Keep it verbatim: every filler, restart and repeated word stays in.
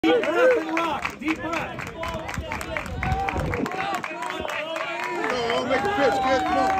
Deep breath and rock. Deep breath. Come on, make a pitch, kid. Come on.